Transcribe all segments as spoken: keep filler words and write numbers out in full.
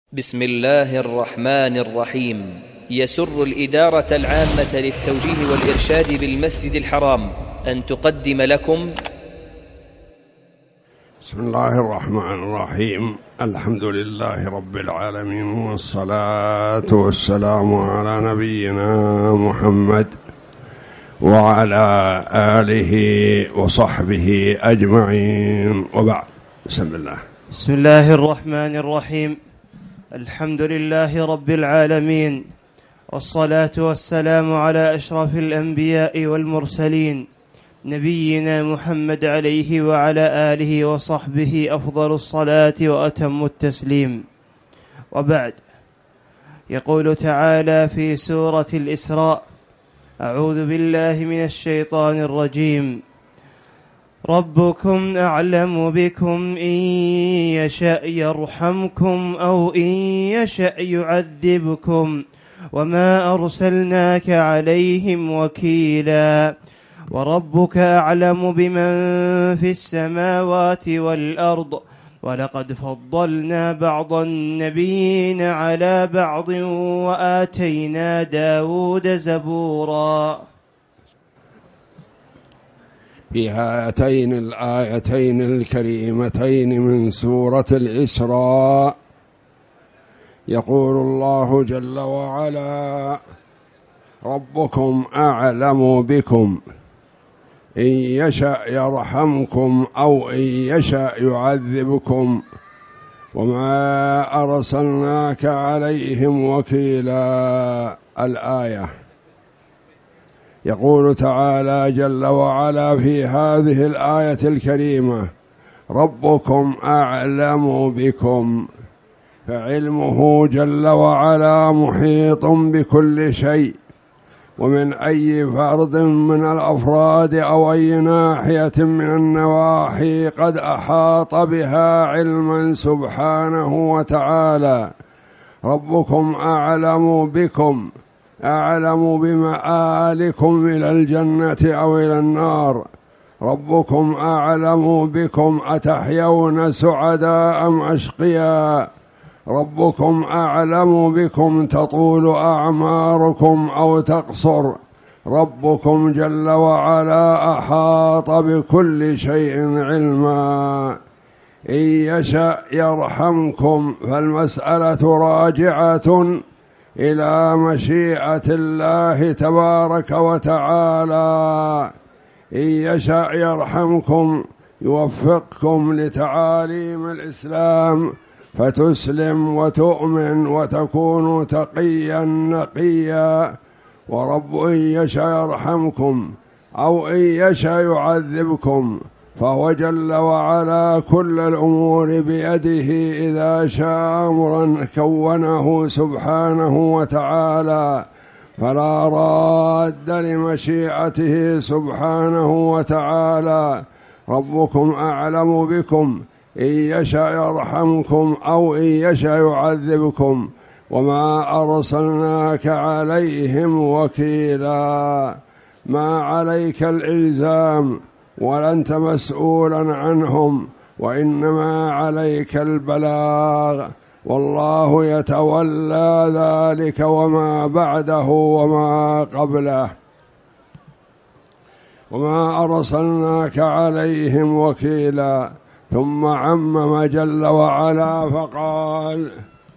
بسم الله الرحمن الرحيم. يسر الإدارة العامة للتوجيه والإرشاد بالمسجد الحرام أن تقدم لكم بسم الله الرحمن الرحيم. الحمد لله رب العالمين، والصلاة والسلام على نبينا محمد وعلى آله وصحبه أجمعين، وبعد. بسم الله. بسم الله الرحمن الرحيم. الحمد لله رب العالمين، والصلاة والسلام على أشرف الأنبياء والمرسلين، نبينا محمد عليه وعلى آله وصحبه أفضل الصلاة وأتم التسليم، وبعد. يقول تعالى في سورة الإسراء: أعوذ بالله من الشيطان الرجيم: ربكم أعلم بكم إن يشأ يرحمكم أو إن يشأ يعذبكم وما أرسلناك عليهم وكيلا وربك أعلم بمن في السماوات والأرض ولقد فضلنا بعض النبيين على بعض وآتينا داود زبورا. في هاتين الآيتين الكريمتين من سورة الإسراء يقول الله جل وعلا: ربكم أعلم بكم إن يشأ يرحمكم أو إن يشأ يعذبكم وما أرسلناك عليهم وكيلا. الآية. يقول تعالى جل وعلا في هذه الآية الكريمة: ربكم أعلم بكم، فعلمه جل وعلا محيط بكل شيء، ومن أي فرد من الأفراد أو أي ناحية من النواحي قد أحاط بها علما سبحانه وتعالى. ربكم أعلم بكم، أعلم بمآلكم إلى الجنة أو إلى النار. ربكم أعلم بكم أتحيون سعداء أم أشقياء. ربكم أعلم بكم تطول أعماركم أو تقصر. ربكم جل وعلا أحاط بكل شيء علما. إن يشأ يرحمكم، فالمسألة راجعة إلى مشيئة الله تبارك وتعالى. إن يشأ يرحمكم، يوفقكم لتعاليم الإسلام فتسلم وتؤمن وتكون تقيا نقيا. ورب إن يشأ يرحمكم أو إن يشأ يعذبكم، فهو جل وعلا كل الأمور بيده. إذا شاء أمرا كونه سبحانه وتعالى، فلا راد لمشيئته سبحانه وتعالى. ربكم أعلم بكم إن يشأ يرحمكم أو إن يشأ يعذبكم وما أرسلناك عليهم وكيلا. ما عليك الإلزام ولا أنت مسؤولا عنهم، وإنما عليك البلاغ، والله يتولى ذلك وما بعده وما قبله. وما أرسلناك عليهم وكيلا. ثم عمم جل وعلا فقال: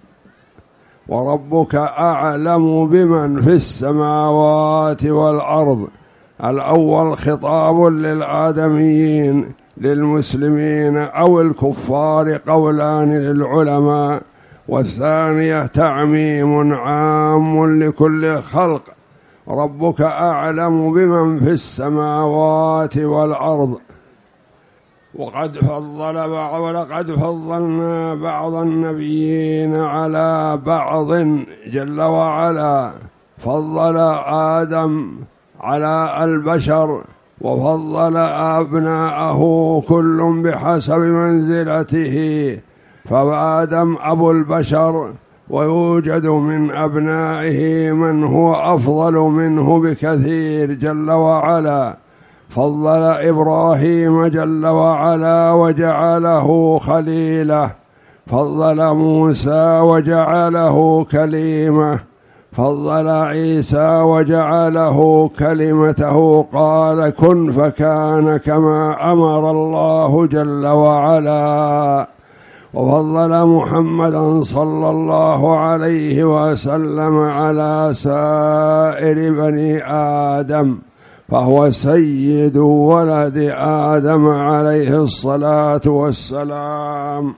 وربك أعلم بمن في السماوات والأرض. الأول خطاب للآدميين للمسلمين أو الكفار، قولان للعلماء، والثانية تعميم عام لكل خلق. ربك أعلم بمن في السماوات والأرض. وقد فضل بعض ولقد فضلنا بعض النبيين على بعض. جل وعلا فضل آدم على البشر، وفضل أبناءه كل بحسب منزلته، فآدم أبو البشر، ويوجد من أبنائه من هو أفضل منه بكثير جل وعلا. فضل إبراهيم جل وعلا وجعله خليله، فضل موسى وجعله كليمة، فضل عيسى وجعله كلمته، قال كن فكان كما أمر الله جل وعلا. وفضل محمدا صلى الله عليه وسلم على سائر بني آدم، فهو سيد ولد آدم عليه الصلاة والسلام.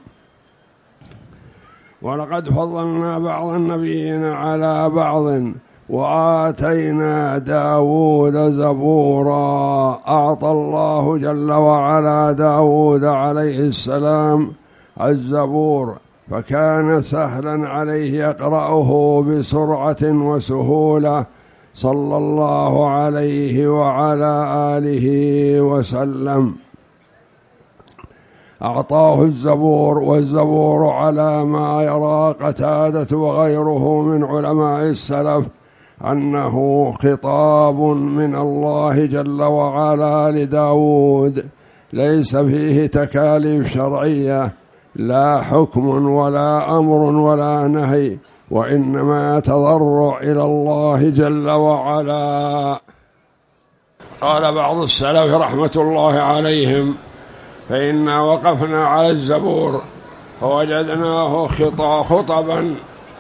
ولقد فضلنا بعض النبيين على بعض وآتينا داود زبورا. أعطى الله جل وعلا داود عليه السلام الزبور، فكان سهلا عليه يقرأه بسرعة وسهولة صلى الله عليه وعلى آله وسلم. أعطاه الزبور، والزبور على ما يرى قتادة وغيره من علماء السلف أنه خطاب من الله جل وعلا لداود، ليس فيه تكاليف شرعية، لا حكم ولا أمر ولا نهي، وإنما تضرع إلى الله جل وعلا. قال بعض السلف رحمة الله عليهم: فإنا وقفنا على الزبور فوجدناه خطبا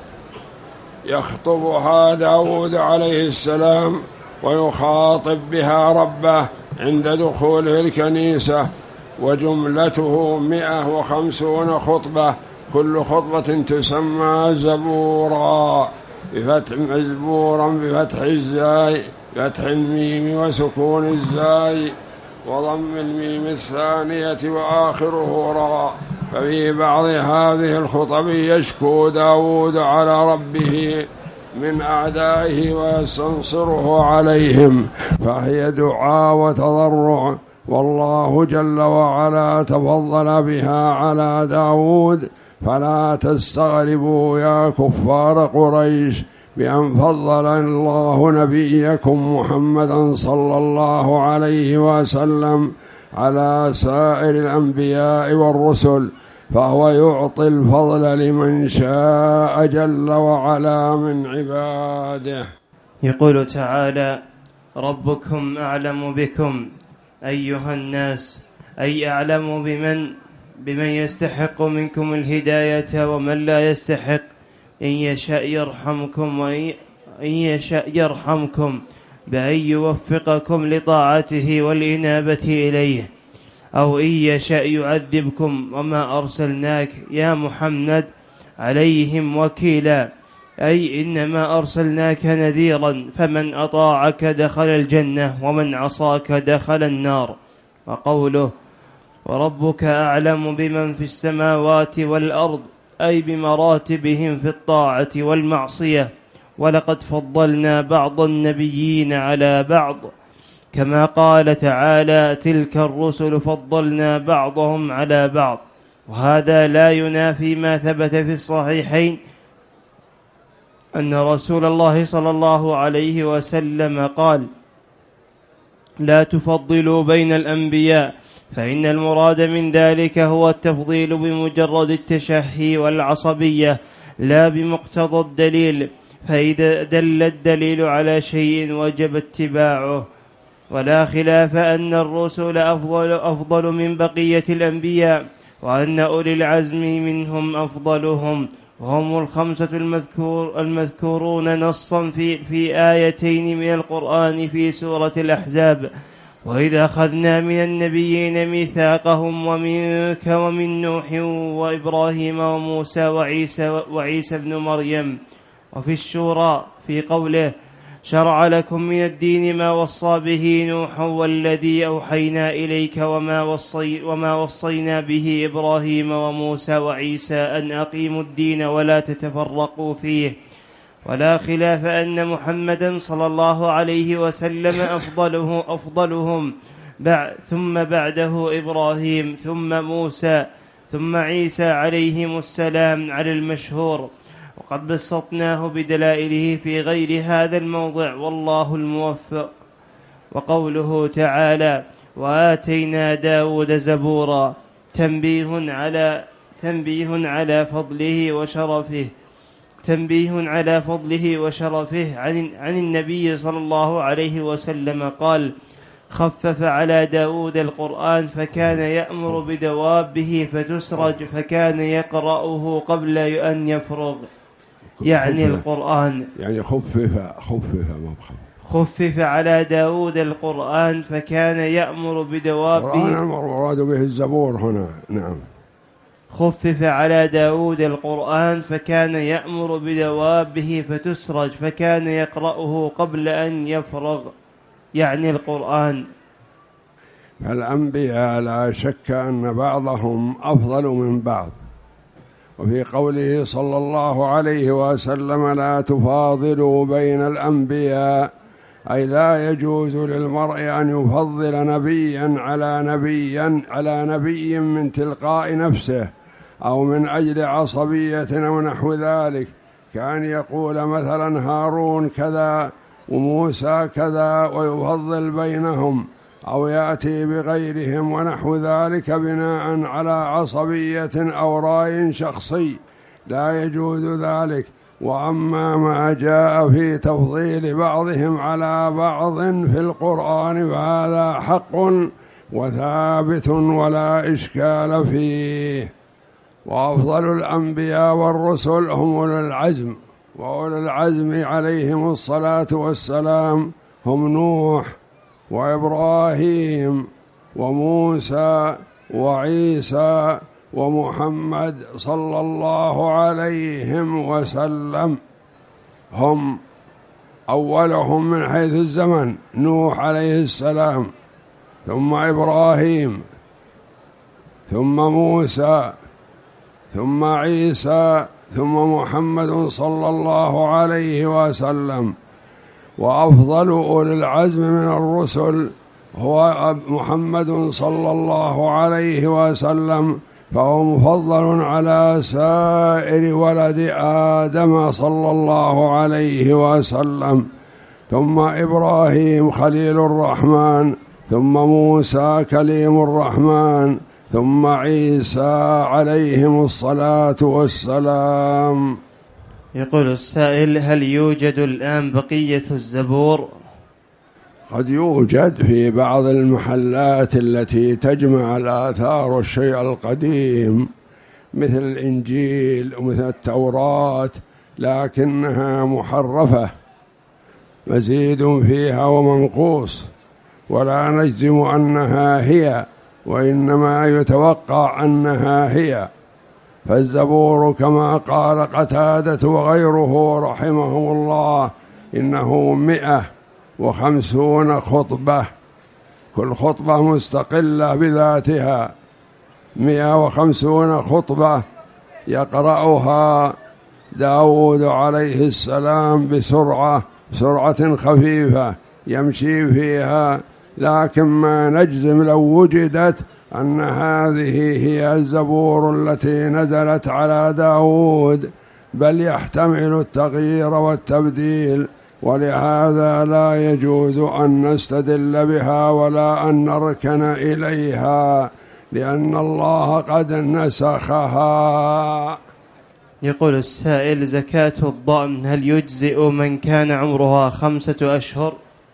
يخطبها داود عليه السلام ويخاطب بها ربه عند دخوله الكنيسة، وجملته مئة وخمسون خطبة، كل خطبة تسمى زبورا، بفتح مزبورا بفتح الزاي، فتح الميم وسكون الزاي وضم الميم الثانية وآخره راء. ففي بعض هذه الخطب يشكو داود على ربه من أعدائه ويستنصره عليهم، فهي دعاء وتضرع، والله جل وعلا تفضل بها على داود. فلا تستغربوا يا كفار قريش بأن فضل الله نبيكم محمدا صلى الله عليه وسلم على سائر الأنبياء والرسل، فهو يعطي الفضل لمن شاء جل وعلا من عباده. يقول تعالى: ربكم أعلم بكم أيها الناس، أي أعلم بمن بمن يستحق منكم الهداية ومن لا يستحق. إن يشاء يرحمكم وإن يشاء يرحمكم بأن يوفقكم لطاعته والإنابة إليه، أو إن يشاء يعذبكم وما أرسلناك يا محمد عليهم وكيلا، أي إنما أرسلناك نذيرا، فمن أطاعك دخل الجنة ومن عصاك دخل النار. وقوله: وربك أعلم بمن في السماوات والأرض، أي بمراتبهم في الطاعة والمعصية. ولقد فضلنا بعض النبيين على بعض، كما قال تعالى: تلك الرسل فضلنا بعضهم على بعض. وهذا لا ينافي ما ثبت في الصحيحين أن رسول الله صلى الله عليه وسلم قال: لا تفضلوا بين الأنبياء، فإن المراد من ذلك هو التفضيل بمجرد التشهي والعصبية، لا بمقتضى الدليل، فإذا دل الدليل على شيء وجب اتباعه. ولا خلاف أن الرسل أفضل, أفضل من بقية الأنبياء، وأن أولي العزم منهم أفضلهم، وهم الخمسة المذكور المذكورون نصا في, في آيتين من القرآن في سورة الأحزاب: وإذا أخذنا من النبيين ميثاقهم ومنك ومن نوح وإبراهيم وموسى وعيسى, وعيسى بن مريم. وفي الشورى في قوله: شرع لكم من الدين ما وصى به نوح والذي أوحينا إليك وما, وصي وما وصينا به إبراهيم وموسى وعيسى أن أقيموا الدين ولا تتفرقوا فيه. ولا خلاف أن محمدا صلى الله عليه وسلم أفضله أفضلهم، ثم بعده إبراهيم، ثم موسى، ثم عيسى عليهم السلام على المشهور، وقد بسطناه بدلائله في غير هذا الموضع، والله الموفق. وقوله تعالى: وآتينا داود زبورا، تنبيه على تنبيه على فضله وشرفه تنبيه على فضله وشرفه عن, عن النبي صلى الله عليه وسلم قال: خفف على داود القرآن فكان يأمر بدوابه فتسرج فكان يقرأه قبل أن يفرغ، يعني القرآن، يعني خفف خفف ما خفف على داود القرآن فكان يأمر بدوابه. المراد به الزبور هنا. نعم. خفف على داود القرآن فكان يأمر بدوابه فتسرج فكان يقرأه قبل أن يفرغ، يعني القرآن. فالأنبياء لا شك أن بعضهم أفضل من بعض، وفي قوله صلى الله عليه وسلم: لا تفاضلوا بين الأنبياء، أي لا يجوز للمرء أن يفضل نبيا على نبيا على نبي من تلقاء نفسه أو من أجل عصبية أو نحو ذلك، كان يقول مثلا هارون كذا وموسى كذا ويفضل بينهم، أو يأتي بغيرهم ونحو ذلك بناء على عصبية أو رأي شخصي، لا يجوز ذلك. وأما ما جاء في تفضيل بعضهم على بعض في القرآن فهذا حق وثابت ولا إشكال فيه. وأفضل الأنبياء والرسل هم أولو العزم، وأولو العزم عليهم الصلاة والسلام هم نوح وإبراهيم وموسى وعيسى ومحمد صلى الله عليهم وسلم. هم أولهم من حيث الزمن نوح عليه السلام، ثم إبراهيم، ثم موسى، ثم عيسى، ثم محمد صلى الله عليه وسلم. وأفضل أولي العزم من الرسل هو محمد صلى الله عليه وسلم، فهو مفضل على سائر ولد آدم صلى الله عليه وسلم. ثم إبراهيم خليل الرحمن، ثم موسى كليم الرحمن، ثم عيسى عليهم الصلاة والسلام. يقول السائل: هل يوجد الآن بقية الزبور؟ قد يوجد في بعض المحلات التي تجمع الآثار الشيء القديم مثل الإنجيل ومثل التوراة، لكنها محرفة، مزيد فيها ومنقوص، ولا نجزم أنها هي، وإنما يتوقع أنها هي. فالزبور كما قال قتادة وغيره رحمهم الله إنه مئة وخمسون خطبة، كل خطبة مستقلة بذاتها، مئة وخمسون خطبة يقرأها داود عليه السلام بسرعة سرعة خفيفة يمشي فيها، لكن ما نجزم لو وجدت أن هذه هي الزبور التي نزلت على داود، بل يحتمل التغيير والتبديل، ولهذا لا يجوز أن نستدل بها ولا أن نركن إليها، لأن الله قد نسخها. يقول السائل: زكاة الضأن هل يجزئ من كان عمرها خمسة أشهر؟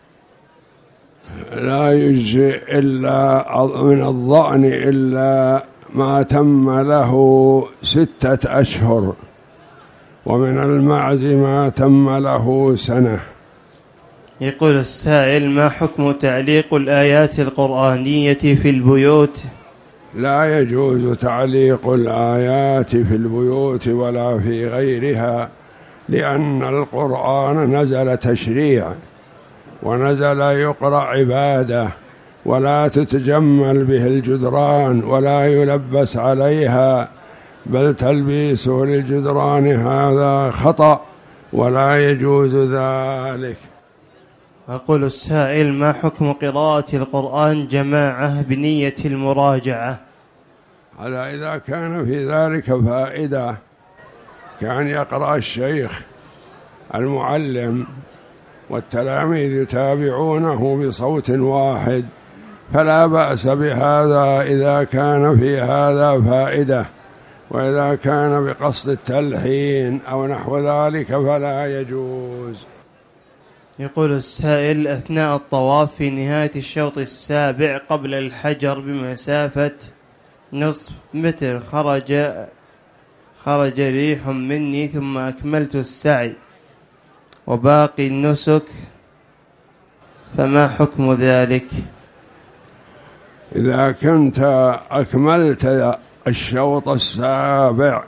لا يجزئ إلا من الضأن إلا ما تم له ستة أشهر، ومن المعز ما تم له سنة. يقول السائل: ما حكم تعليق الآيات القرآنية في البيوت؟ لا يجوز تعليق الآيات في البيوت ولا في غيرها، لأن القرآن نزل تشريع ونزل يقرأ عبادة، ولا تتجمل به الجدران ولا يلبس عليها، بل تلبيسه للجدران هذا خطأ ولا يجوز ذلك. أقول السائل: ما حكم قراءة القرآن جماعة بنية المراجعة؟ هذا إذا كان في ذلك فائدة، كان يقرأ الشيخ المعلم والتلاميذ يتابعونه بصوت واحد، فلا بأس بهذا إذا كان في هذا فائدة، وإذا كان بقصد التلحين أو نحو ذلك فلا يجوز. يقول السائل: أثناء الطواف في نهاية الشوط السابع قبل الحجر بمسافة نصف متر خرج خرج ريح مني ثم أكملت السعي وباقي النسك، فما حكم ذلك؟ إذا كنت أكملت الشوط السابع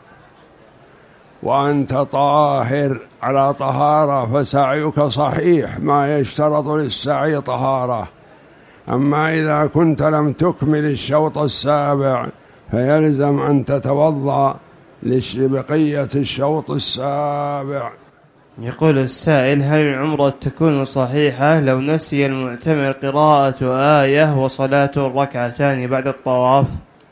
وأنت طاهر على طهارة فسعيك صحيح، ما يشترط للسعي طهارة. أما إذا كنت لم تكمل الشوط السابع فيلزم أن تتوضأ لبقية الشوط السابع. يقول السائل: هل العمرة تكون صحيحة لو نسي المعتمر قراءة آية وصلاته الركعتان بعد الطواف؟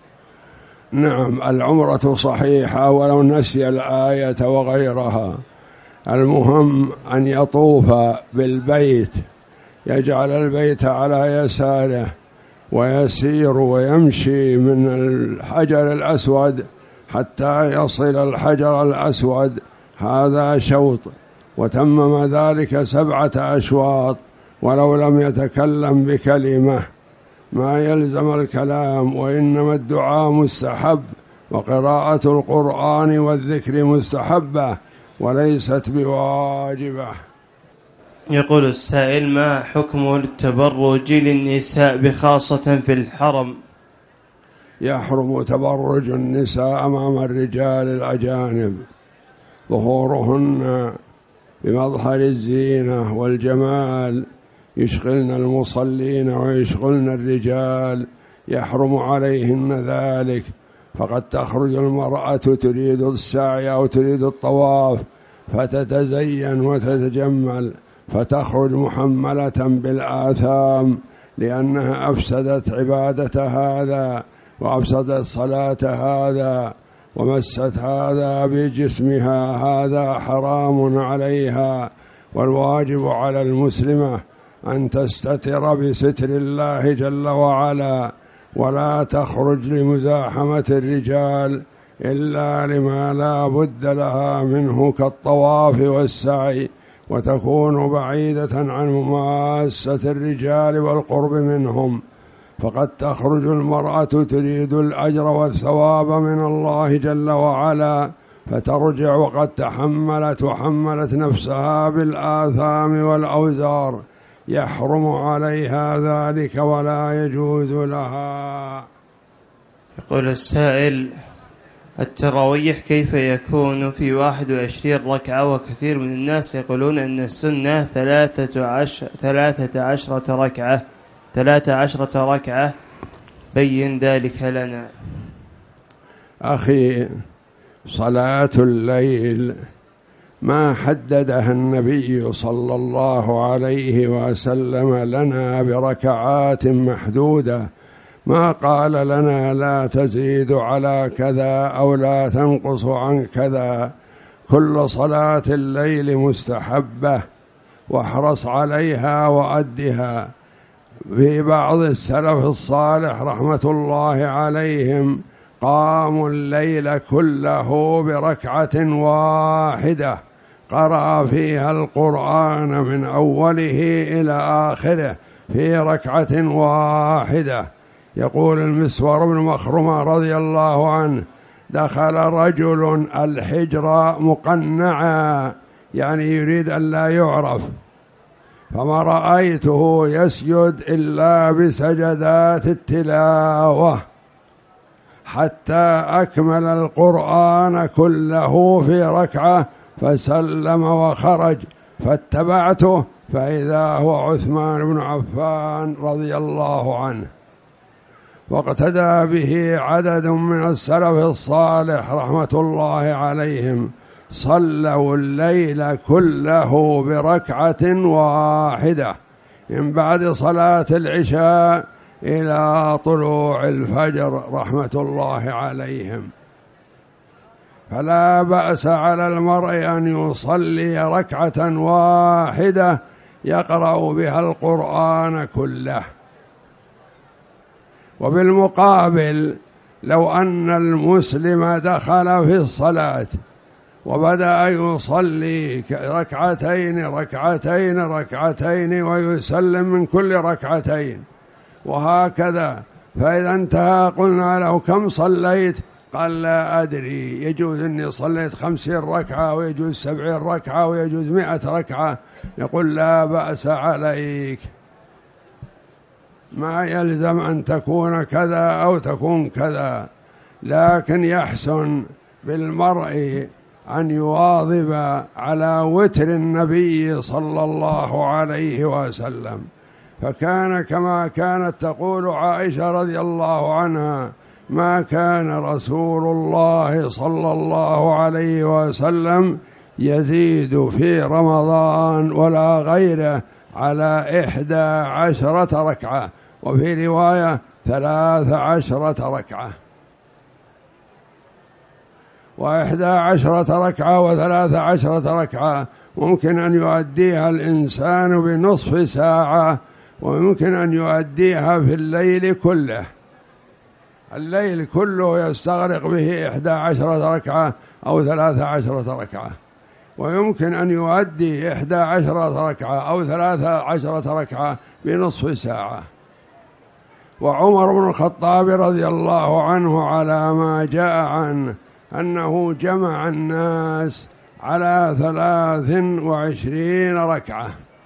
نعم، العمرة صحيحة ولو نسي الآية وغيرها. المهم أن يطوف بالبيت، يجعل البيت على يساره ويسير ويمشي من الحجر الأسود حتى يصل الحجر الأسود، هذا شوط، وتمم ذلك سبعة أشواط ولو لم يتكلم بكلمة، ما يلزم الكلام، وإنما الدعاء مستحب وقراءة القرآن والذكر مستحبة وليست بواجبة. يقول السائل: ما حكم التبرج للنساء بخاصة في الحرم؟ يحرم تبرج النساء أمام الرجال الأجانب، ظهورهن بمظهر الزينة والجمال يشغلن المصلين ويشغلن الرجال، يحرم عليهن ذلك. فقد تخرج المرأة تريد السعي أو تريد الطواف فتتزين وتتجمل فتخرج محملة بالآثام، لأنها أفسدت عبادة هذا وأفسدت صلاة هذا ومست هذا بجسمها، هذا حرام عليها. والواجب على المسلمة أن تستتر بستر الله جل وعلا، ولا تخرج لمزاحمة الرجال إلا لما لا بد لها منه كالطواف والسعي، وتكون بعيدة عن مماسة الرجال والقرب منهم. فقد تخرج المرأة تريد الأجر والثواب من الله جل وعلا فترجع وقد تحملت وحملت نفسها بالآثام والأوزار، يحرم عليها ذلك ولا يجوز لها. يقول السائل: التراويح كيف يكون في واحد وعشرين ركعة؟ وكثير من الناس يقولون أن السنة ثلاثة عشر ثلاثة عشرة ركعة ثلاثة عشرة ركعة، بين ذلك لنا. أخي، صلاة الليل ما حددها النبي صلى الله عليه وسلم لنا بركعات محدودة، ما قال لنا لا تزيد على كذا أو لا تنقص عن كذا. كل صلاة الليل مستحبة واحرص عليها وأدها. في بعض السلف الصالح رحمة الله عليهم قاموا الليل كله بركعة واحدة قرأ فيها القرآن من أوله إلى آخره في ركعة واحدة. يقول المسور بن مخرمة رضي الله عنه: دخل رجل الحجر مقنعا، يعني يريد أن لا يعرف، فما رأيته يسجد إلا بسجدات التلاوة حتى أكمل القرآن كله في ركعة فسلم وخرج، فاتبعته فإذا هو عثمان بن عفان رضي الله عنه. واقتدى به عدد من السلف الصالح رحمة الله عليهم، صلوا الليل كله بركعة واحدة من بعد صلاة العشاء إلى طلوع الفجر رحمة الله عليهم. فلا بأس على المرء أن يصلي ركعة واحدة يقرأ بها القرآن كله. وبالمقابل لو أن المسلم دخل في الصلاة وبدأ يصلي ركعتين ركعتين ركعتين ويسلم من كل ركعتين وهكذا، فإذا انتهى قلنا له كم صليت؟ قال لا أدري، يجوز أني صليت خمسين ركعة ويجوز سبعين ركعة ويجوز مئة ركعة، يقول لا بأس عليك، ما يلزم أن تكون كذا أو تكون كذا، لكن يحسن بالمرء أن يواظب على وتر النبي صلى الله عليه وسلم، فكان كما كانت تقول عائشة رضي الله عنها: ما كان رسول الله صلى الله عليه وسلم يزيد في رمضان ولا غيره على إحدى عشرة ركعة، وفي رواية ثلاث عشرة ركعة، وإحدى عشرة ركعة وثلاث عشرة ركعة ممكن أن يؤديها الإنسان بنصف ساعة، وممكن أن يؤديها في الليل كله، الليل كله يستغرق به إحدى عشرة ركعة أو ثلاث عشرة ركعة، ويمكن أن يؤدي إحدى عشرة ركعة أو ثلاث عشرة ركعة بنصف ساعة. وعمر بن الخطاب رضي الله عنه على ما جاء عنه أنه جمع الناس على ثلاث وعشرين ركعة.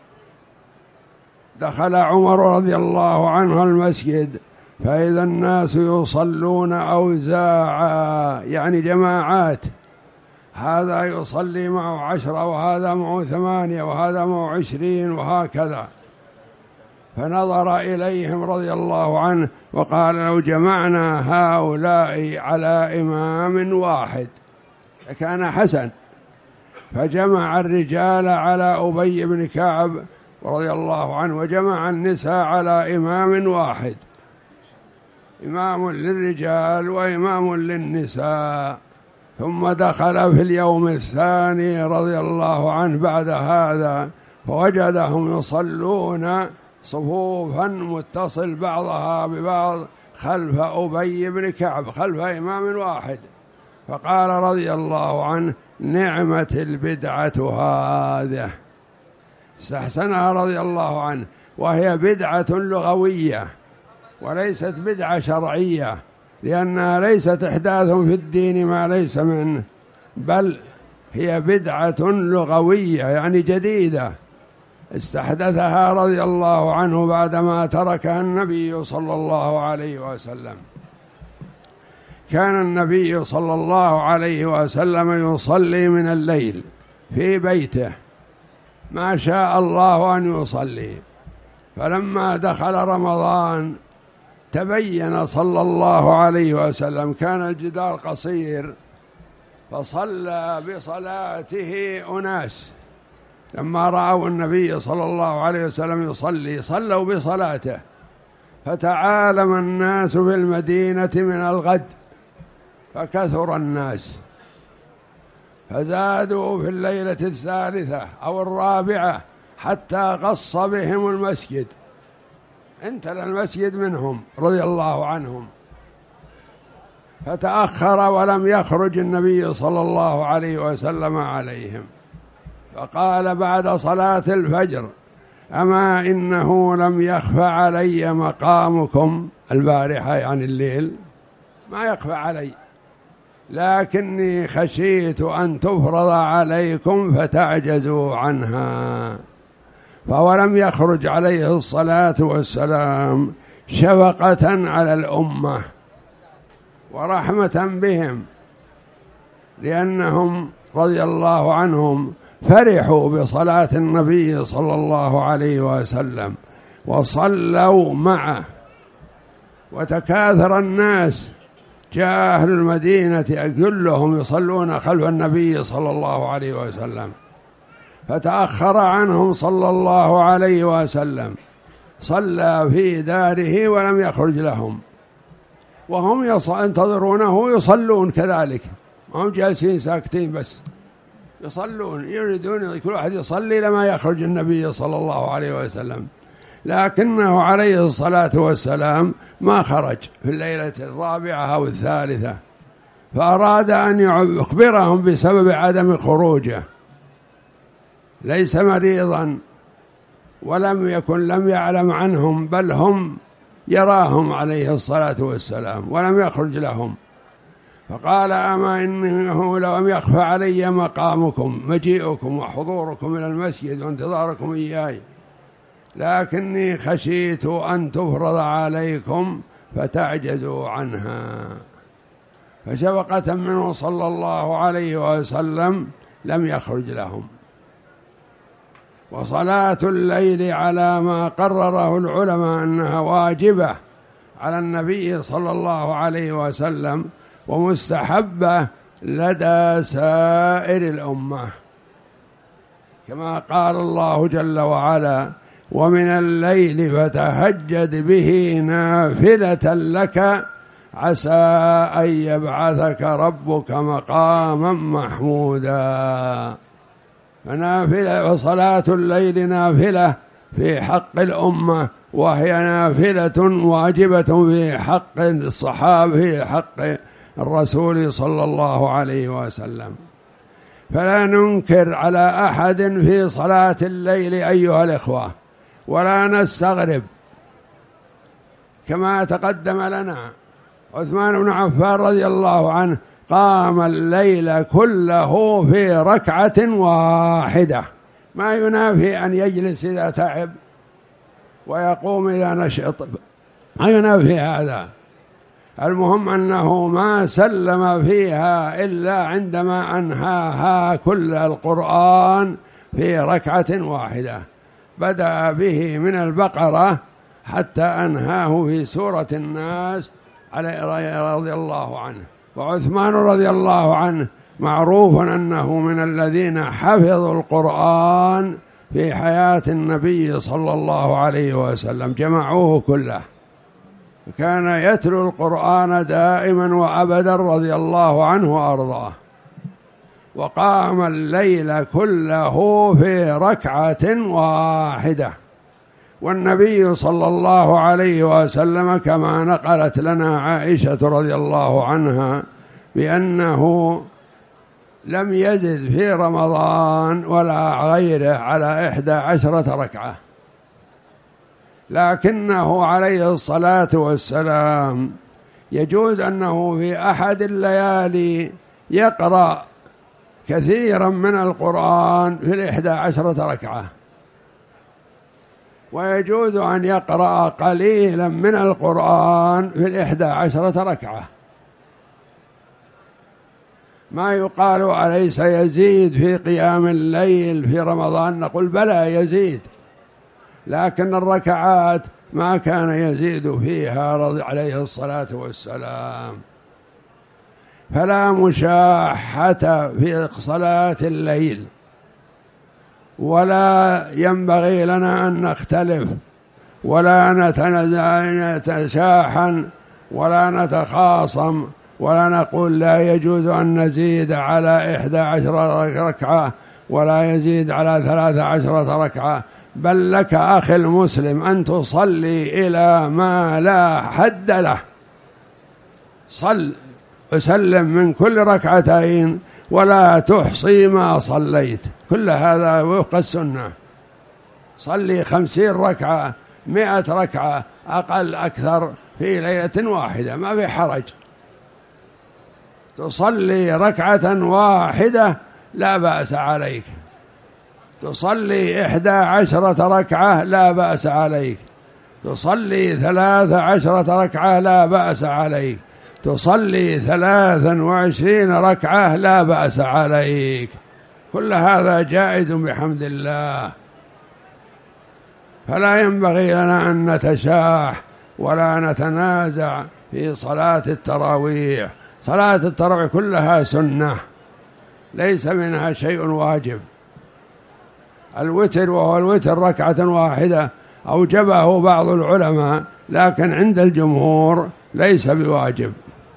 دخل عمر رضي الله عنه المسجد فإذا الناس يصلون أوزاعا، يعني جماعات، هذا يصلي معه عشرة وهذا معه ثمانية وهذا معه عشرين وهكذا، فنظر إليهم رضي الله عنه وقال: لو جمعنا هؤلاء على إمام واحد لكان حسن. فجمع الرجال على أبي بن كعب رضي الله عنه، وجمع النساء على إمام واحد، إمام للرجال وإمام للنساء. ثم دخل في اليوم الثاني رضي الله عنه بعد هذا فوجدهم يصلون صفوفا متصل بعضها ببعض خلف أبي بن كعب، خلف إمام واحد، فقال رضي الله عنه: نعمة البدعة هذه، استحسنها رضي الله عنه، وهي بدعة لغوية وليست بدعة شرعية، لأنها ليست إحداث في الدين ما ليس منه، بل هي بدعة لغوية يعني جديدة استحدثها رضي الله عنه بعدما تركها النبي صلى الله عليه وسلم. كان النبي صلى الله عليه وسلم يصلي من الليل في بيته ما شاء الله أن يصلي، فلما دخل رمضان تبين صلى الله عليه وسلم، كان الجدار قصير فصلى بصلاته أناس، لما رأوا النبي صلى الله عليه وسلم يصلي صلوا بصلاته، فتعالم الناس في المدينة من الغد فكثر الناس، فزادوا في الليلة الثالثة أو الرابعة حتى قص بهم المسجد، انتهى المسجد منهم رضي الله عنهم، فتأخر ولم يخرج النبي صلى الله عليه وسلم عليهم، فقال بعد صلاة الفجر: أما إنه لم يخف علي مقامكم البارحة، يعني الليل ما يخفى علي، لكني خشيت أن تفرض عليكم فتعجزوا عنها. فولم يخرج عليه الصلاة والسلام شفقة على الأمة ورحمة بهم، لأنهم رضي الله عنهم فرحوا بصلاة النبي صلى الله عليه وسلم وصلوا معه، وتكاثر الناس، جاء أهل المدينة كلهم يصلون خلف النبي صلى الله عليه وسلم، فتأخر عنهم صلى الله عليه وسلم، صلى في داره ولم يخرج لهم، وهم ينتظرونه يصلون كذلك، هم جالسين ساكتين بس يصلون، يريدون كل واحد يصلي لما يخرج النبي صلى الله عليه وسلم. لكنه عليه الصلاة والسلام ما خرج في الليلة الرابعة أو الثالثة، فأراد أن يخبرهم بسبب عدم خروجه. ليس مريضا ولم يكن لم يعلم عنهم، بل هم يراهم عليه الصلاة والسلام ولم يخرج لهم. فقال: أما إنه لم يخفى علي مقامكم، مجيئكم وحضوركم إلى المسجد وانتظاركم إياي، لكني خشيت أن تفرض عليكم فتعجزوا عنها. فشفقة منه صلى الله عليه وسلم لم يخرج لهم. وصلاة الليل على ما قرره العلماء أنها واجبة على النبي صلى الله عليه وسلم ومستحبة لدى سائر الأمة، كما قال الله جل وعلا: ومن الليل فتهجد به نافلة لك عسى أن يبعثك ربك مقاما محمودا. فنافلة وصلاة الليل نافلة في حق الأمة، وهي نافلة واجبة في حق الصحابة، في حق الرسول صلى الله عليه وسلم. فلا ننكر على أحد في صلاة الليل أيها الإخوة، ولا نستغرب، كما تقدم لنا عثمان بن عفان رضي الله عنه قام الليل كله في ركعة واحدة، ما ينافي أن يجلس إذا تعب ويقوم إذا نشط، ما ينافي هذا. المهم أنه ما سلم فيها إلا عندما أنهاها كل القرآن في ركعة واحدة، بدأ به من البقرة حتى أنهاه في سورة الناس عليه رضي الله عنه. وعثمان رضي الله عنه معروف أنه من الذين حفظوا القرآن في حياة النبي صلى الله عليه وسلم، جمعوه كله، كان يتلو القرآن دائما وأبدا رضي الله عنه وأرضاه. وقام الليل كله في ركعة واحدة. والنبي صلى الله عليه وسلم كما نقلت لنا عائشة رضي الله عنها بأنه لم يزد في رمضان ولا غيره على إحدى عشرة ركعة، لكنه عليه الصلاة والسلام يجوز أنه في أحد الليالي يقرأ كثيرا من القرآن في الإحدى عشرة ركعة، ويجوز أن يقرأ قليلا من القرآن في الإحدى عشرة ركعة. ما يقال أليس يزيد في قيام الليل في رمضان؟ نقول بلى يزيد، لكن الركعات ما كان يزيد فيها رضي عليه الصلاة والسلام. فلا مشاحة في صلاة الليل، ولا ينبغي لنا أن نختلف ولا نتشاحن ولا نتخاصم ولا نقول لا يجوز أن نزيد على إحدى عشرة ركعة ولا يزيد على ثلاث عشرة ركعة، بل لك أخي المسلم أن تصلي إلى ما لا حد له. صل وسلم من كل ركعتين ولا تحصي ما صليت، كل هذا وفق السنة. صلي خمسين ركعة، مئة ركعة، أقل أكثر في ليلة واحدة، ما في حرج. تصلي ركعة واحدة لا بأس عليك، تصلي إحدى عشرة ركعة لا بأس عليك، تصلي ثلاث عشرة ركعة لا بأس عليك، تصلي ثلاثا وعشرين ركعة لا بأس عليك، كل هذا جائز بحمد الله. فلا ينبغي لنا أن نتشاح ولا نتنازع في صلاة التراويح. صلاة التراويح كلها سنة، ليس منها شيء واجب. الوتر وهو الوتر ركعة واحدة أوجبه بعض العلماء، لكن عند الجمهور ليس بواجب.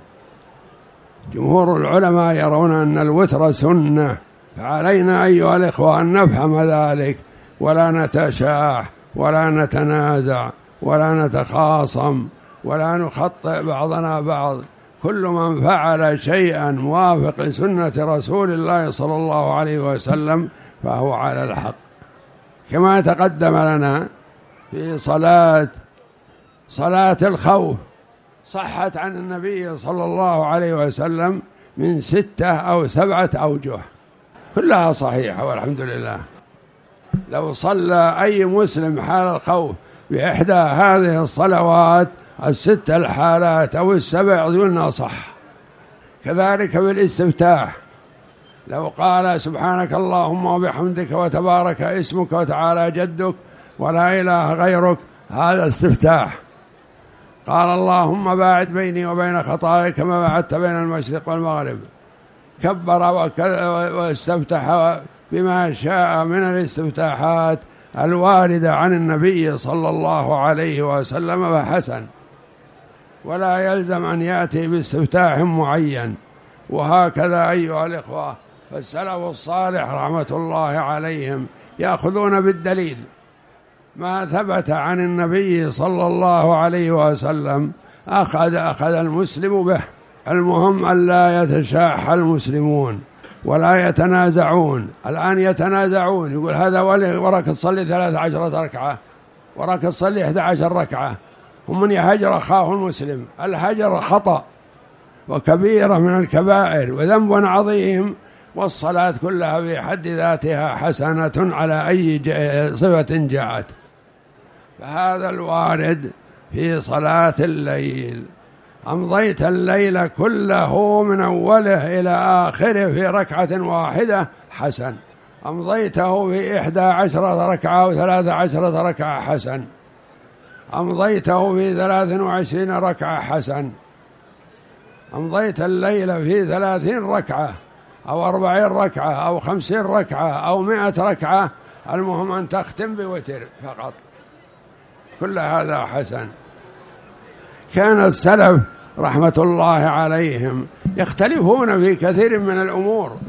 جمهور العلماء يرون أن الوتر سنة، فعلينا أيها الإخوة أن نفهم ذلك ولا نتشاح ولا نتنازع ولا نتخاصم ولا نخطئ بعضنا بعض. كل من فعل شيئا موافق لسنة رسول الله صلى الله عليه وسلم فهو على الحق، كما تقدم لنا في صلاة صلاة الخوف صحت عن النبي صلى الله عليه وسلم من ستة أو سبعة أوجه كلها صحيحة والحمد لله. لو صلى أي مسلم حال الخوف بإحدى هذه الصلوات الست الحالات أو السبع قلنا صح. كذلك بالاستفتاح لو قال سبحانك اللهم وبحمدك وتبارك اسمك وتعالى جدك ولا إله غيرك، هذا استفتاح. قال اللهم باعد بيني وبين خطاياي كما باعدت بين المشرق والمغرب، كبر واستفتح بما شاء من الاستفتاحات الواردة عن النبي صلى الله عليه وسلم فحسن، ولا يلزم أن يأتي باستفتاح معين. وهكذا أيها الإخوة فالسلف الصالح رحمة الله عليهم يأخذون بالدليل ما ثبت عن النبي صلى الله عليه وسلم أخذ أخذ المسلم به. المهم أن لا يتشاح المسلمون ولا يتنازعون. الآن يتنازعون، يقول هذا وراك تصلي ثلاث عشرة ركعة، وراك تصلي إحدى عشر ركعة، هم من يهجر أخاه المسلم. الهجر خطأ وكبيرة من الكبائر وذنب عظيم، والصلاة كلها في حد ذاتها حسنة على أي صفة جاءت. فهذا الوارد في صلاة الليل. أمضيت الليل كله من أوله إلى آخره في ركعة واحدة حسن، أمضيته في إحدى عشرة ركعة أو ثلاث عشرة ركعة حسن، أمضيته في ثلاث وعشرين ركعة حسن، أمضيت الليل في ثلاثين ركعة أو أربعين ركعة أو خمسين ركعة أو مائة ركعة، المهم أن تختم بوتر فقط، كل هذا حسن. كان السلف رحمة الله عليهم يختلفون في كثير من الأمور،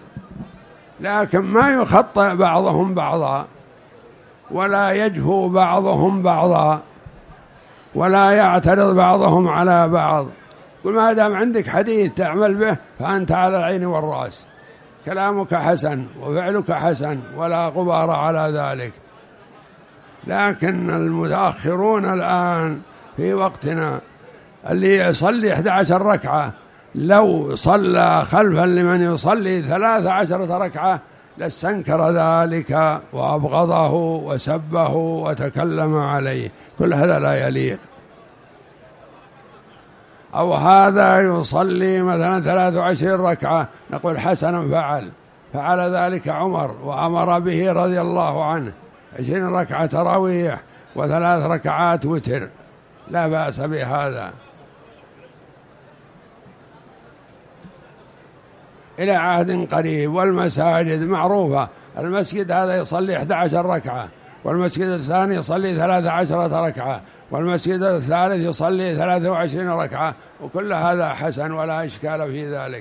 لكن ما يخطئ بعضهم بعضا ولا يجهو بعضهم بعضا ولا يعترض بعضهم على بعض. قل ما دام عندك حديث تعمل به فأنت على العين والرأس، كلامك حسن وفعلك حسن ولا غبار على ذلك. لكن المتأخرون الآن في وقتنا اللي يصلي إحدى عشر ركعة لو صلى خلفا لمن يصلي ثلاث عشرة ركعة لاستنكر ذلك وأبغضه وسبه وتكلم عليه، كل هذا لا يليق. أو هذا يصلي مثلا ثلاث وعشرين ركعة نقول حسنا فعل فعل ذلك عمر وأمر به رضي الله عنه، عشرين ركعة تراويح وثلاث ركعات وتر، لا بأس بهذا. إلى عهد قريب والمساجد معروفة، المسجد هذا يصلي إحدى عشر ركعة، والمسجد الثاني يصلي ثلاث عشرة ركعة، والمسجد الثالث يصلي ثلاث وعشرين ركعة، وكل هذا حسن ولا إشكال في ذلك.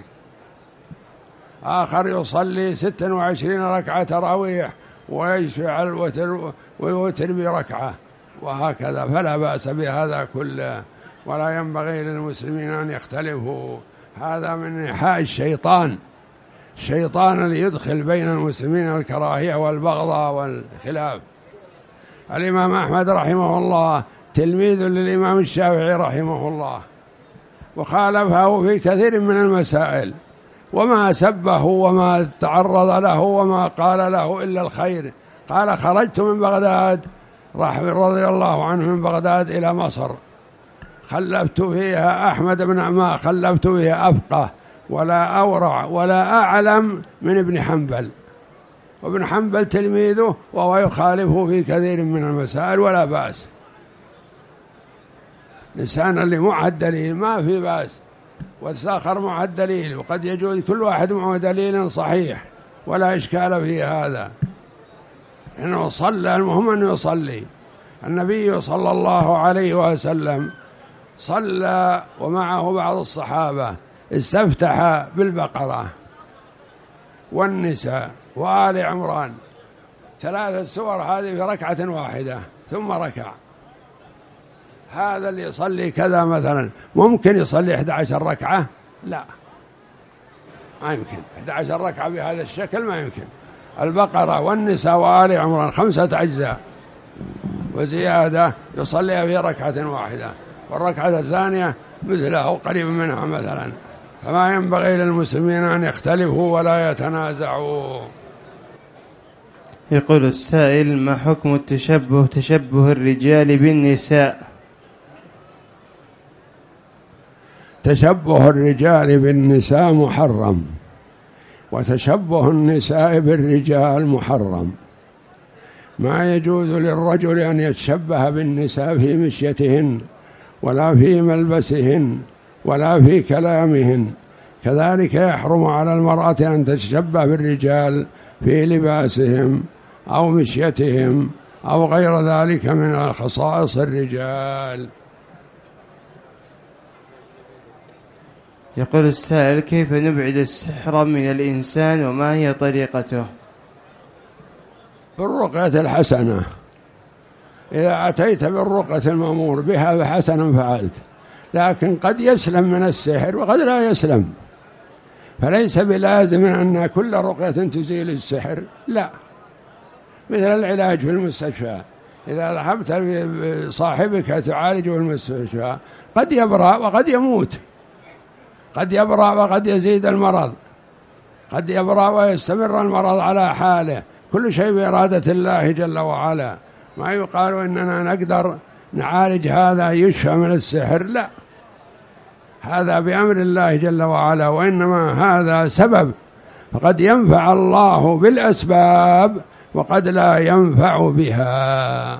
آخر يصلي ست وعشرين ركعة تراويح ويشفع الوتر ويوتر بركعة، وهكذا، فلا بأس بهذا كله، ولا ينبغي للمسلمين أن يختلفوا. هذا من إيحاء الشيطان، الشيطان اللي يدخل بين المسلمين الكراهية والبغضاء والخلاف. الإمام أحمد رحمه الله تلميذ للإمام الشافعي رحمه الله، وخالفه في كثير من المسائل، وما سبه وما تعرض له وما قال له إلا الخير. قال خرجت من بغداد رضي الله عنه من بغداد إلى مصر، خلفت فيها أحمد بن ما خلفت فيها أفقه ولا أورع ولا أعلم من ابن حنبل، وابن حنبل تلميذه وهو يخالفه في كثير من المسائل، ولا بأس. لسان اللي معه الدليل ما في بأس، والآخر معه الدليل، وقد يجوز كل واحد معه دليل صحيح ولا إشكال في هذا. إنه صلى، المهم أنه يصلي. النبي صلى الله عليه وسلم صلى ومعه بعض الصحابة، استفتح بالبقرة والنساء وآل عمران ثلاث السور هذه في ركعة واحدة ثم ركع. هذا اللي يصلي كذا مثلا ممكن يصلي إحدى عشر ركعة؟ لا، ما يمكن. إحدى عشر ركعة بهذا الشكل ما يمكن. البقرة والنساء وآل عمران خمسة أجزاء وزيادة يصليها في ركعة واحدة، والركعة الثانية مثلها أو قريب منها مثلا. فما ينبغي للمسلمين أن يختلفوا ولا يتنازعوا. يقول السائل: ما حكم التشبه تشبه الرجال بالنساء؟ تشبه الرجال بالنساء محرم، وتشبه النساء بالرجال محرم. ما يجوز للرجل أن يتشبه بالنساء في مشيتهن ولا في ملبسهن ولا في كلامهن، كذلك يحرم على المرأة أن تتشبه بالرجال في لباسهم أو مشيتهم أو غير ذلك من خصائص الرجال. يقول السائل: كيف نبعد السحر من الإنسان وما هي طريقته؟ بالرقية الحسنة. إذا أتيت بالرقية المأمور بها فحسنا فعلت، لكن قد يسلم من السحر وقد لا يسلم، فليس بلازم أن كل رقية تزيل السحر، لا. مثل العلاج في المستشفى، إذا ذهبت بصاحبك تعالج في المستشفى قد يبرأ وقد يموت، قد يبرأ وقد يزيد المرض، قد يبرأ ويستمر المرض على حاله، كل شيء بإرادة الله جل وعلا. ما يقال إننا نقدر نعالج هذا يشفى من السحر، لا، هذا بأمر الله جل وعلا، وإنما هذا سبب، فقد ينفع الله بالأسباب وقد لا ينفع بها.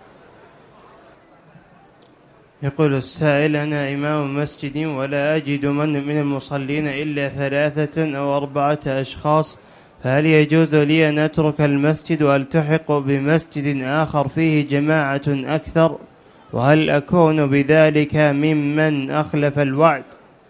يقول السائل: أنا إمام مسجد ولا أجد من من المصلين إلا ثلاثة أو أربعة أشخاص، فهل يجوز لي أن أترك المسجد وألتحق بمسجد آخر فيه جماعة أكثر؟ وهل أكون بذلك ممن أخلف الوعد؟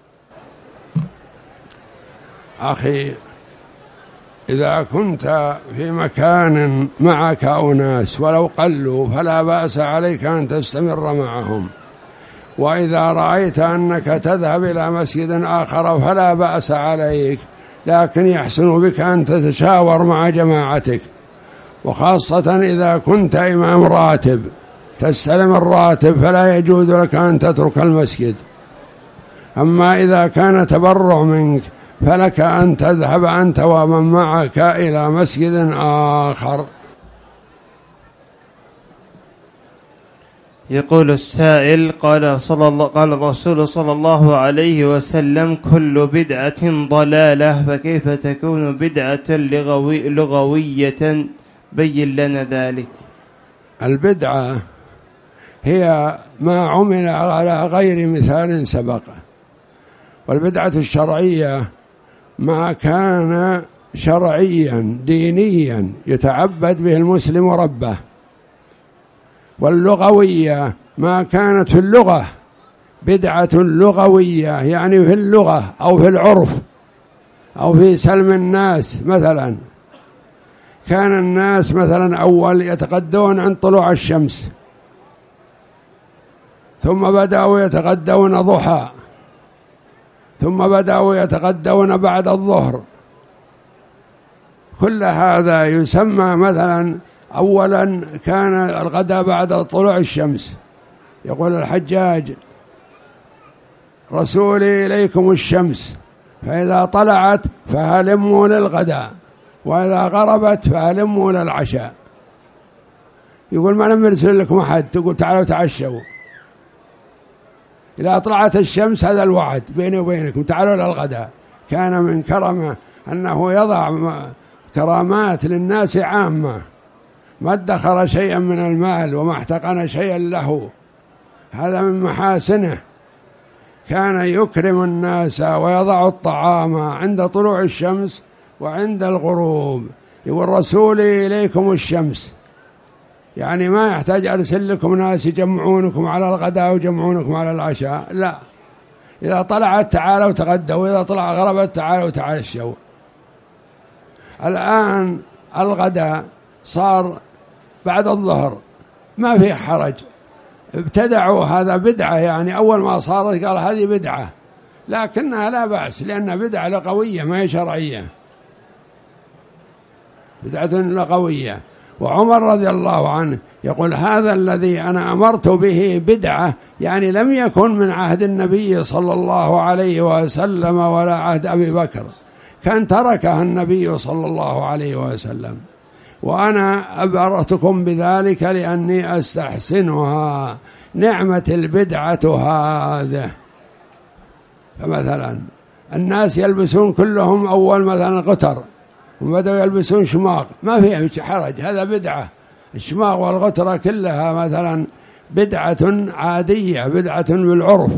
أخي، إذا كنت في مكان معك أناس ولو قلوا فلا بأس عليك أن تستمر معهم، وإذا رأيت أنك تذهب إلى مسجد آخر فلا بأس عليك، لكن يحسن بك أن تتشاور مع جماعتك، وخاصة إذا كنت إمام راتب تستلم الراتب فلا يجوز لك أن تترك المسجد. أما إذا كان تبرع منك فلك أن تذهب أنت ومن معك إلى مسجد آخر. يقول السائل: قال صلى الله قال الرسول صلى الله عليه وسلم: كل بدعة ضلالة، فكيف تكون بدعة لغوي لغوية؟ بين لنا ذلك. البدعة هي ما عمل على غير مثال سبق، والبدعة الشرعية ما كان شرعيا دينيا يتعبد به المسلم ربه، واللغوية ما كانت في اللغة بدعة لغوية، يعني في اللغة أو في العرف أو في سلم الناس. مثلا كان الناس مثلا أول يتغدون عند طلوع الشمس، ثم بدأوا يتغدون ضحى، ثم بدأوا يتغدون بعد الظهر. كل هذا يسمى مثلا أولا كان الغداء بعد طلوع الشمس. يقول الحجاج: رسولي إليكم الشمس، فإذا طلعت فهلموا للغداء، وإذا غربت فهلموا للعشاء. يقول: ما لم يرسل لكم أحد تقول تعالوا تعشوا. إذا طلعت الشمس هذا الوعد بيني وبينكم تعالوا للغداء. كان من كرمه أنه يضع كرامات للناس عامة، ما ادخر شيئا من المال وما احتقن شيئا له، هذا من محاسنه. كان يكرم الناس ويضع الطعام عند طلوع الشمس وعند الغروب. يقول: رسولي إليكم الشمس، يعني ما يحتاج أرسل لكم ناس يجمعونكم على الغداء ويجمعونكم على العشاء، لا، إذا طلعت تعالوا تغدوا، وإذا طلع غربت تعالوا تعشوا. الآن الغداء صار بعد الظهر ما في حرج، ابتدعوا هذا بدعة، يعني أول ما صارت قال هذه بدعة، لكنها لا بأس لأنها بدعة لغوية ما هي شرعية، بدعة لغوية. وعمر رضي الله عنه يقول هذا الذي أنا أمرت به بدعة، يعني لم يكن من عهد النبي صلى الله عليه وسلم ولا عهد أبي بكر، كان تركها النبي صلى الله عليه وسلم، وأنا أبرتكم بذلك لأني أستحسنها، نعمة البدعة هذه. فمثلا الناس يلبسون كلهم أول مثلا غتر وبدأوا يلبسون شماغ، ما فيه حرج، هذا بدعة، الشماغ والغترة كلها مثلا بدعة عادية، بدعة بالعرف،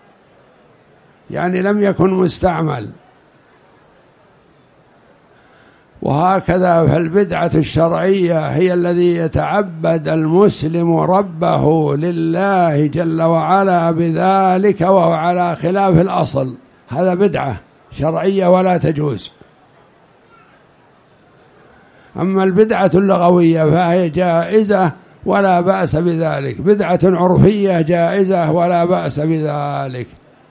يعني لم يكن مستعمل. وهكذا فالبدعة الشرعية هي الذي يتعبد المسلم ربه لله جل وعلا بذلك، وهو على خلاف الأصل، هذا بدعة شرعية ولا تجوز. أما البدعة اللغوية فهي جائزة ولا بأس بذلك، بدعة عرفية جائزة ولا بأس بذلك.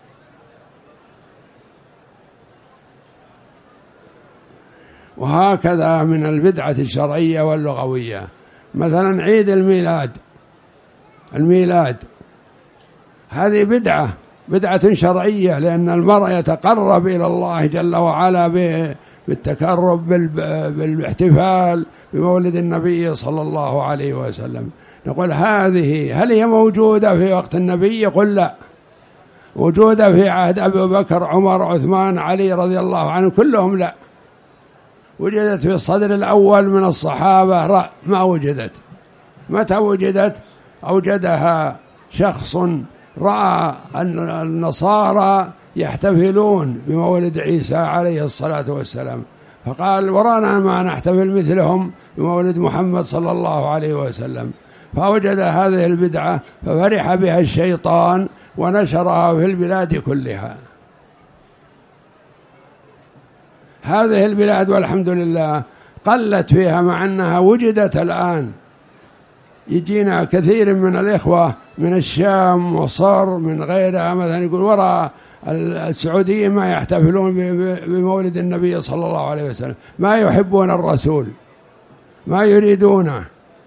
وهكذا من البدعة الشرعية واللغوية، مثلا عيد الميلاد، الميلاد هذه بدعة، بدعة شرعية، لأن المرء يتقرب إلى الله جل وعلا بالتقرب بالاحتفال بمولد النبي صلى الله عليه وسلم. نقول هذه هل هي موجودة في وقت النبي؟ يقول لا، موجودة في عهد أبي بكر عمر عثمان علي رضي الله عنهم كلهم لا، وجدت في الصدر الأول من الصحابة لا ما وجدت. متى وجدت؟ أوجدها شخص رأى أن النصارى يحتفلون بمولد عيسى عليه الصلاة والسلام، فقال ورانا ما نحتفل مثلهم بمولد محمد صلى الله عليه وسلم، فوجد هذه البدعة ففرح بها الشيطان ونشرها في البلاد كلها. هذه البلاد والحمد لله قلت فيها، مع أنها وجدت الآن، يجينا كثير من الإخوة من الشام وصر من غيرها مثلا يقول وراء السعوديين ما يحتفلون بمولد النبي صلى الله عليه وسلم، ما يحبون الرسول، ما يريدونه.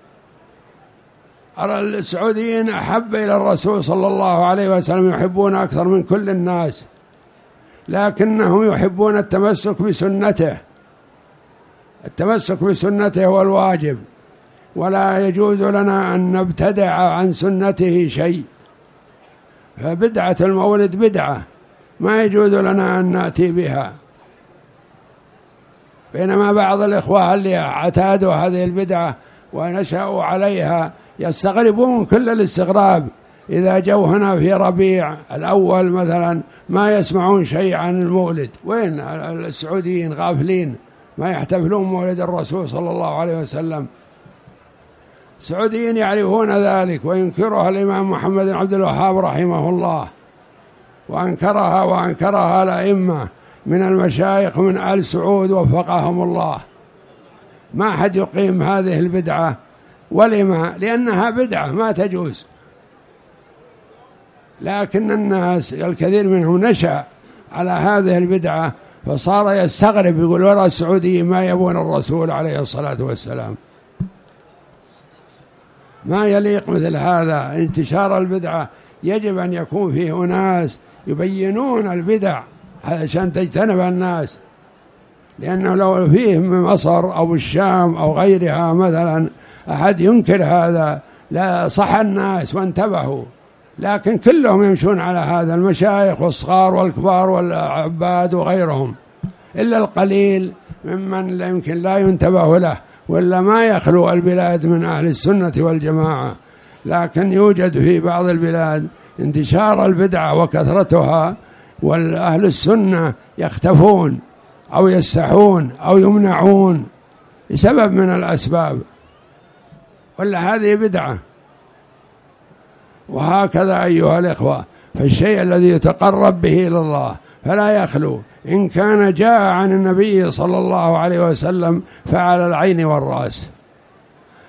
السعوديين أحب إلى الرسول صلى الله عليه وسلم، يحبون أكثر من كل الناس، لكنهم يحبون التمسك بسنته، التمسك بسنته هو الواجب، ولا يجوز لنا أن نبتدع عن سنته شيء. فبدعة المولد بدعة ما يجوز لنا أن نأتي بها، بينما بعض الإخوة اللي اعتادوا هذه البدعة ونشأوا عليها يستغربون كل الاستغراب، إذا جو هنا في ربيع الأول مثلا ما يسمعون شيء عن المولد. وين السعوديين غافلين ما يحتفلون مولد الرسول صلى الله عليه وسلم؟ السعوديين يعرفون ذلك، وينكرها الإمام محمد بن عبد الوهاب رحمه الله، وأنكرها وأنكرها الأئمة من المشايخ من آل سعود وفقهم الله. ما حد يقيم هذه البدعة، ولما؟ لأنها بدعة ما تجوز، لكن الناس الكثير منهم نشأ على هذه البدعة فصار يستغرب، يقول وراء السعوديين ما يبون الرسول عليه الصلاة والسلام. ما يليق مثل هذا انتشار البدعة، يجب أن يكون فيه أناس يبينون البدع عشان تجتنب الناس، لأنه لو فيه من مصر أو الشام أو غيرها مثلا أحد ينكر هذا لا صح الناس وانتبهوا، لكن كلهم يمشون على هذا، المشايخ والصغار والكبار والعباد وغيرهم، إلا القليل ممن لا يمكن لا ينتبه له، ولا ما يخلو البلاد من أهل السنة والجماعة. لكن يوجد في بعض البلاد انتشار البدعة وكثرتها، والأهل السنة يختفون أو يستحون أو يمنعون لسبب من الأسباب، ولا هذه بدعة. وهكذا أيها الإخوة، فالشيء الذي يتقرب به إلى الله فلا يخلو، إن كان جاء عن النبي صلى الله عليه وسلم فعلى العين والرأس،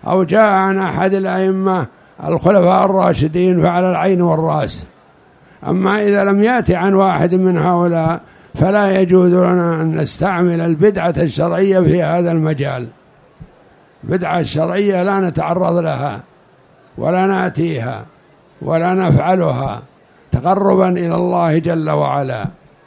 أو جاء عن أحد الأئمة الخلفاء الراشدين فعلى العين والرأس. أما إذا لم يأتي عن واحد من هؤلاء فلا يجوز لنا أن نستعمل البدعة الشرعية في هذا المجال. البدعة الشرعية لا نتعرض لها ولا نأتيها ولا نفعلها تقربا إلى الله جل وعلا.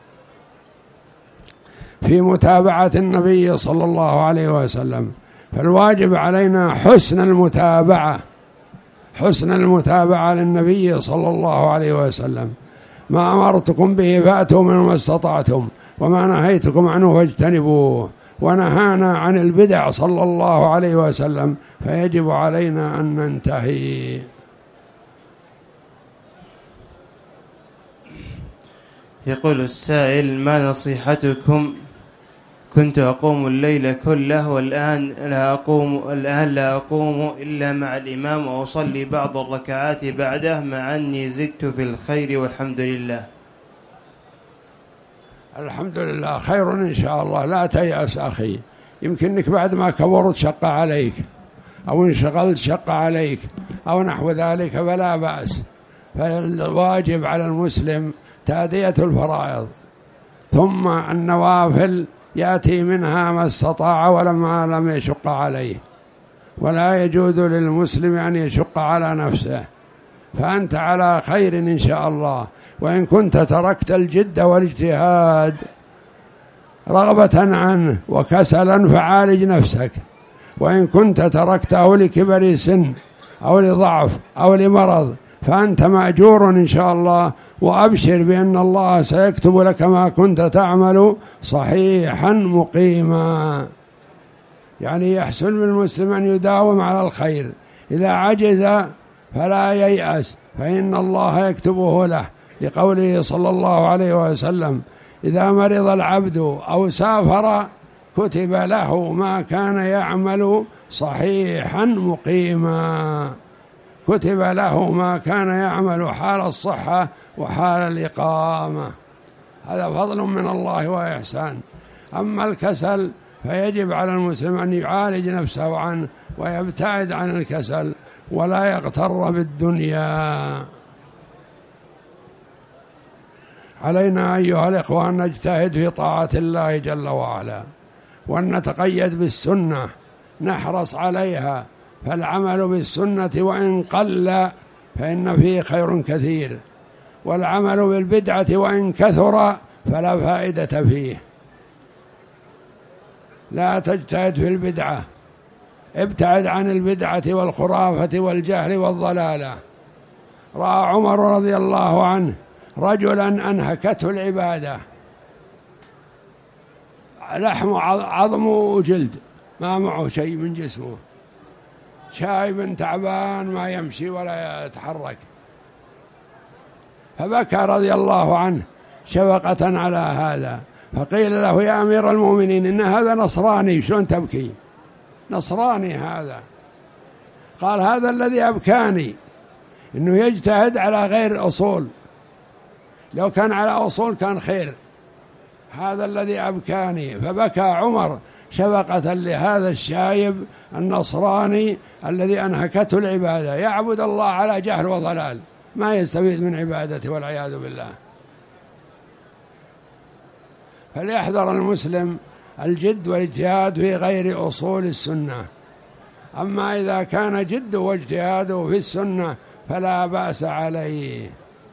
في متابعة النبي صلى الله عليه وسلم فالواجب علينا حسن المتابعة، حسن المتابعة للنبي صلى الله عليه وسلم. ما أمرتكم به فأتوا منه ما استطعتم وما نهيتكم عنه فاجتنبوه، ونهانا عن البدع صلى الله عليه وسلم فيجب علينا أن ننتهي. يقول السائل: ما نصيحتكم؟ كنت أقوم الليل كله والآن لا أقوم الآن لا أقوم إلا مع الإمام وأصلي بعض الركعات بعده مع أني زدت في الخير والحمد لله. الحمد لله خير إن شاء الله. لا تيأس أخي، يمكنك بعد ما كبرت شق عليك أو انشغلت شق عليك أو نحو ذلك فلا بأس. فالواجب على المسلم تأدية الفرائض، ثم النوافل يأتي منها ما استطاع ولما لم يشق عليه، ولا يجوز للمسلم أن يشق على نفسه. فأنت على خير إن شاء الله. وإن كنت تركت الجد والاجتهاد رغبة عنه وكسلا فعالج نفسك، وإن كنت تركته لكبر سن أو لضعف أو لمرض فأنت مأجور إن شاء الله، وأبشر بأن الله سيكتب لك ما كنت تعمل صحيحا مقيما. يعني يحسن بالمسلم أن يداوم على الخير، إذا عجز فلا ييأس فإن الله يكتبه له، لقوله صلى الله عليه وسلم: إذا مرض العبد أو سافر كتب له ما كان يعمل صحيحا مقيما، كتب له ما كان يعمل حال الصحة وحال الإقامة. هذا فضل من الله وإحسان. أما الكسل فيجب على المسلم أن يعالج نفسه عنه ويبتعد عن الكسل ولا يغتر بالدنيا. علينا أيها الإخوة أن نجتهد في طاعة الله جل وعلا، وأن نتقيد بالسنة، نحرص عليها، فالعمل بالسنة وإن قل فإن فيه خير كثير، والعمل بالبدعة وإن كثر فلا فائدة فيه. لا تجتهد في البدعة، ابتعد عن البدعة والخرافة والجهل والضلالة. رأى عمر رضي الله عنه رجلا أنهكته العبادة، لحم عظم وجلد، ما معه شيء من جسمه، شايب تعبان ما يمشي ولا يتحرك، فبكى رضي الله عنه شفقة على هذا، فقيل له: يا أمير المؤمنين إن هذا نصراني، شلون تبكي؟ نصراني هذا. قال: هذا الذي أبكاني إنه يجتهد على غير أصول، لو كان على أصول كان خير، هذا الذي أبكاني. فبكى عمر شفقة لهذا الشايب النصراني الذي أنهكته العبادة، يعبد الله على جهل وضلال، ما يستفيد من عبادته والعياذ بالله. فليحذر المسلم الجد والاجتهاد في غير أصول السنة. أما إذا كان جد واجتهاده في السنة فلا بأس عليه.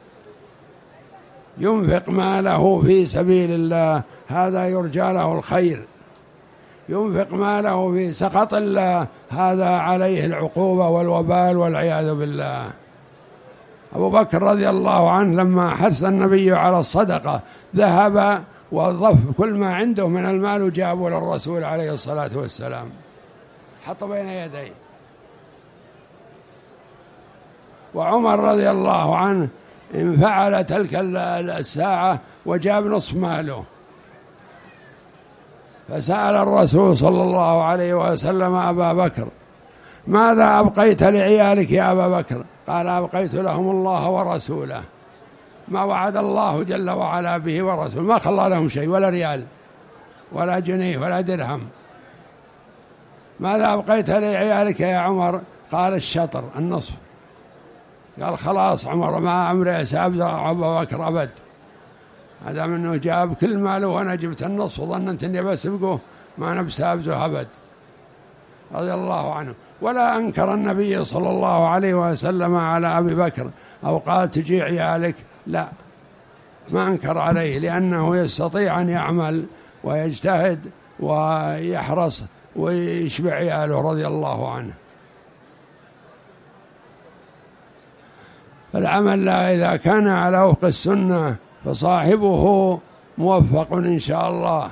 ينفق ماله في سبيل الله، هذا يرجى له الخير. ينفق ماله في سخط الله، هذا عليه العقوبة والوبال والعياذ بالله. أبو بكر رضي الله عنه لما حث النبي على الصدقة ذهب وظف كل ما عنده من المال وجابه للرسول عليه الصلاة والسلام، حط بين يديه. وعمر رضي الله عنه انفعل تلك الساعة وجاب نصف ماله، فسأل الرسول صلى الله عليه وسلم أبا بكر: ماذا أبقيت لعيالك يا أبا بكر؟ قال: أبقيت لهم الله ورسوله، ما وعد الله جل وعلا به ورسوله، ما خلى لهم شيء، ولا ريال ولا جنيه ولا درهم. ماذا أبقيت لعيالك يا عمر؟ قال الشطر، النصف. قال خلاص عمر ما عمري سأبزغ أبا بكر أبد، هذا منه جاب كل ماله وأنا جبت النصف وظننت أني بسبقه، ما نبسى أبزغ أبد رضي الله عنه. ولا أنكر النبي صلى الله عليه وسلم على أبي بكر أو قال تجي عيالك، لا، ما أنكر عليه، لأنه يستطيع أن يعمل ويجتهد ويحرص ويشبع عياله رضي الله عنه. فالعمل لا إذا كان على وفق السنة فصاحبه موفق إن شاء الله،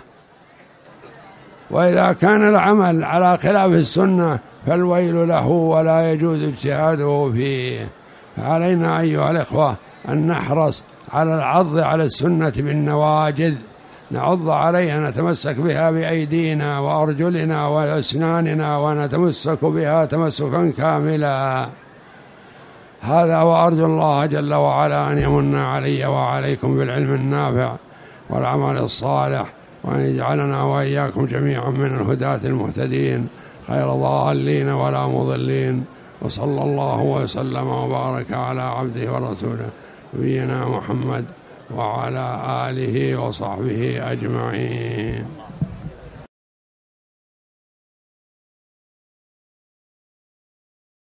وإذا كان العمل على خلاف السنة فالويل له ولا يجوز اجتهاده فيه. فعلينا أيها الإخوة أن نحرص على العض على السنة بالنواجذ، نعض عليها، نتمسك بها بأيدينا وأرجلنا وأسناننا، ونتمسك بها تمسكا كاملا. هذا وأرجو الله جل وعلا أن يمن علي وعليكم بالعلم النافع والعمل الصالح، وأن يجعلنا وإياكم جميعا من الهداة المهتدين غير ضالين ولا مضلين. وصلى الله وسلم وبارك على عبده ورسوله نبينا محمد وعلى آله وصحبه أجمعين.